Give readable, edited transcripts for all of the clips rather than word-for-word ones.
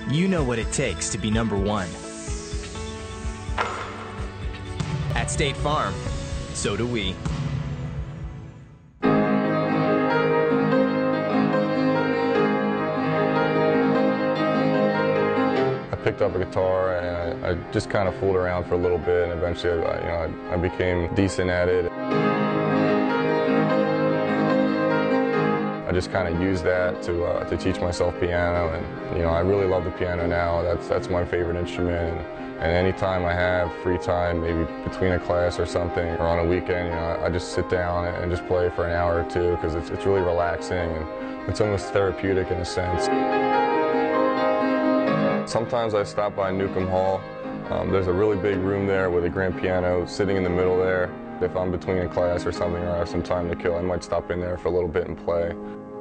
You know what it takes to be #1. At State Farm, so do we. I picked up a guitar and I just kind of fooled around for a little bit, and eventually I became decent at it. I just kind of used that to teach myself piano, and I really love the piano now. That's my favorite instrument, and anytime I have free time, maybe between a class or something, or on a weekend, I just sit down and just play for an hour or two, because it's really relaxing and it's almost therapeutic in a sense. Sometimes I stop by Newcomb Hall. There's a really big room there with a grand piano sitting in the middle there. If I'm between a class or something, or I have some time to kill, I might stop in there for a little bit and play.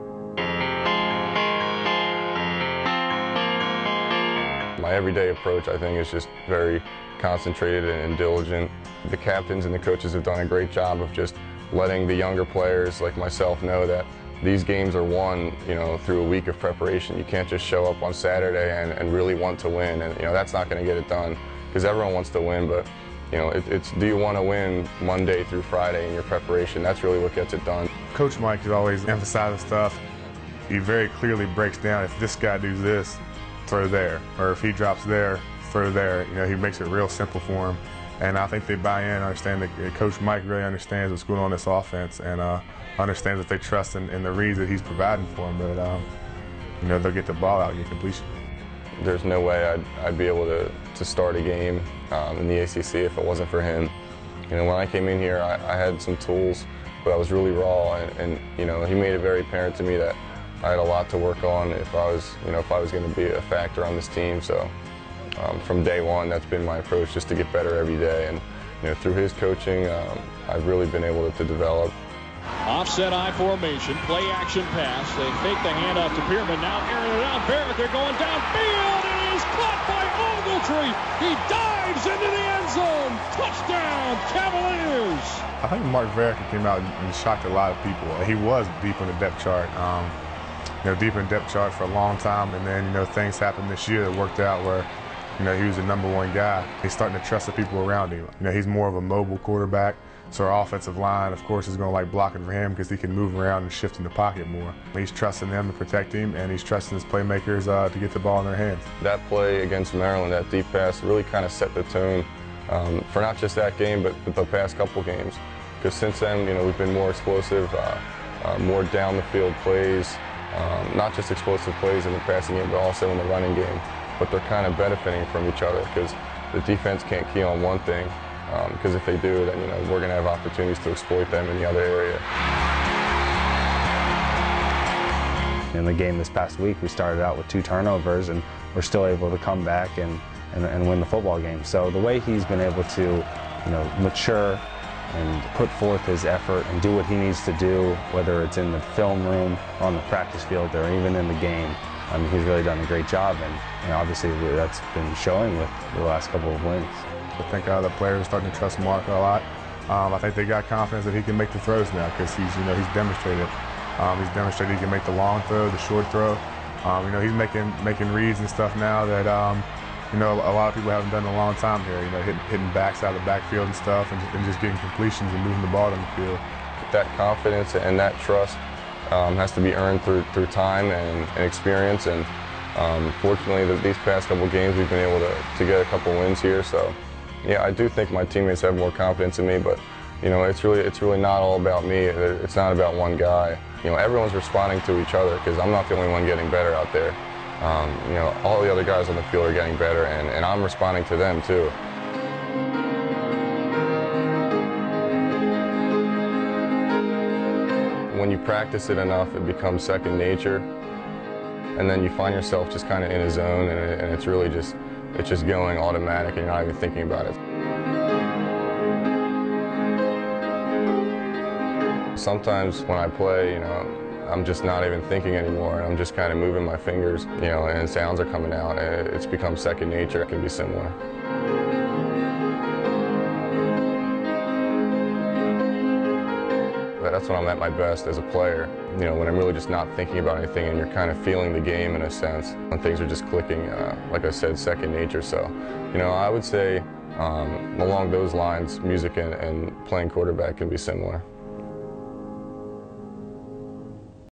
My everyday approach, I think, is just very concentrated and diligent. The captains and the coaches have done a great job of just letting the younger players like myself know that these games are won, through a week of preparation. You can't just show up on Saturday and really want to win, and that's not going to get it done, because everyone wants to win, but it's do you want to win Monday through Friday in your preparation? That's really what gets it done. Coach Mike is always emphasizing stuff. He very clearly breaks down, if this guy does this, throw there, or if he drops there, throw there. He makes it real simple for him, and I think they buy in, understand that Coach Mike really understands what's going on in this offense, and understands that they trust in the reads that he's providing for them, that they'll get the ball out and get completion. There's no way I'd be able to start a game in the ACC if it wasn't for him. When I came in here, I had some tools, but I was really raw, and he made it very apparent to me that I had a lot to work on if I was going to be a factor on this team. So from day one, that's been my approach, just to get better every day. And through his coaching, I've really been able to develop. Offset I formation, play action pass. They fake the handoff to Pierman. Now airing it out. Verica going downfield. It is caught by Ogletree. He dives into the end zone. Touchdown, Cavaliers. I think Marc Verica came out and shocked a lot of people. He was deep on the depth chart. Deep in the depth chart for a long time, and then things happened this year that worked out where he was the #1 guy. He's starting to trust the people around him. He's more of a mobile quarterback, so our offensive line, of course, is going to like blocking for him because he can move around and shift in the pocket more. He's trusting them to protect him, and he's trusting his playmakers to get the ball in their hands. That play against Maryland, that deep pass, really kind of set the tone for not just that game, but the past couple games. Because since then, we've been more explosive, more down the field plays. Not just explosive plays in the passing game, but also in the running game. But they're kind of benefiting from each other, because the defense can't key on one thing, because if they do, then we're going to have opportunities to exploit them in the other area. In the game this past week, we started out with 2 turnovers, and we're still able to come back and win the football game. So the way he's been able to mature and put forth his effort and do what he needs to do, whether it's in the film room, on the practice field, or even in the game. He's really done a great job, and obviously that's been showing with the last couple of wins. I think the players are starting to trust Marc a lot. I think they got confidence that he can make the throws now, because he's demonstrated. He's demonstrated he can make the long throw, the short throw. He's making reads and stuff now that a lot of people haven't done in a long time here. Hitting backs out of the backfield and stuff, and just getting completions and moving the ball on the field. That confidence and that trust has to be earned through time and experience. And fortunately, these past couple games, we've been able to get a couple wins here. So, yeah, I do think my teammates have more confidence in me. But it's really not all about me. It's not about one guy. Everyone's responding to each other, because I'm not the only one getting better out there. All the other guys on the field are getting better, and I'm responding to them too. When you practice it enough, it becomes second nature, and then you find yourself just kind of in a zone, and it's really just going automatic, and you're not even thinking about it. Sometimes when I play, I'm just not even thinking anymore. I'm just kind of moving my fingers, and sounds are coming out. It's become second nature. It can be similar. that's when I'm at my best as a player. You know, when I'm really just not thinking about anything and you're kind of feeling the game in a sense. When things are just clicking, like I said, second nature. So, you know, I would say along those lines, music and playing quarterback can be similar.